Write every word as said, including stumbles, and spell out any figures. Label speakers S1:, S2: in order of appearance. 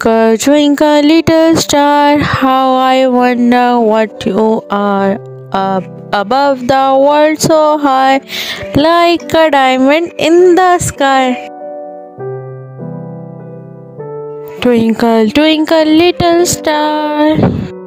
S1: Twinkle, twinkle, little star, how I wonder what you are. Up above the world so high, like a diamond in the sky. Twinkle, twinkle, little star.